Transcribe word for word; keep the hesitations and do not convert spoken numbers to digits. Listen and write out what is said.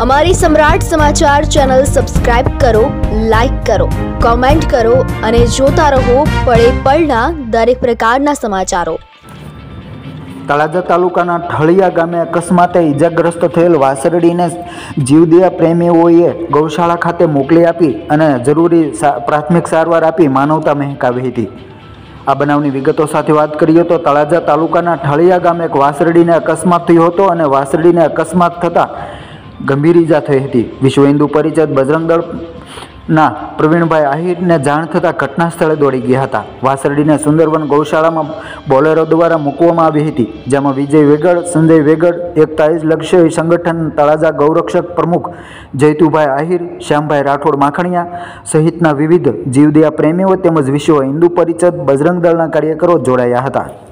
અમારી સમ્રાટ સમાચાર ચેનલ સબસ્ક્રાઇબ કરો, લાઇક કરો, કોમેન્ટ કરો અને જોતા રહો પળે પળના દરેક પ્રકારના સમાચારો। તળાજા તાલુકાના ઠળિયા ગામે અકસ્માતે ઇજાગ્રસ્ત થયેલ વાસરડીને જીવદયા પ્રેમીઓએ ગૌશાળા ખાતે મોકલી આપી અને જરૂરી પ્રાથમિક સારવાર આપી માનવતા મહેકાવી હતી। આ બનાવની વિગતો સાથે વાત કરીએ તો તળાજા તાલુકાના ઠળિયા ગામે એક વાસરડીને અકસ્માત થયો હતો અને વાસરડીને અકસ્માત થતાં ગંભીર ઇજા થઈ હતી। વિશ્વ હિન્દુ પરિષદ બજરંગ દળના પ્રવીણભાઈ આહિરને જાણ થતાં ઘટના સ્થળે દોડી ગયા હતા। વાસરડીને સુંદરવન ગૌશાળામાં બોલેરો દ્વારા મૂકવામાં આવી હતી, જેમાં વિજય વેગડ, સંજય વેગડ, એકતાઈજ લક્ષ્ય સંગઠન તળાજા ગૌરક્ષક પ્રમુખ જયતુભાઈ આહિર, શ્યામભાઈ રાઠોડ માખણિયા સહિતના વિવિધ જીવદયા પ્રેમીઓ તેમજ વિશ્વ હિન્દુ પરિષદ બજરંગ દળના કાર્યકરો જોડાયા હતા।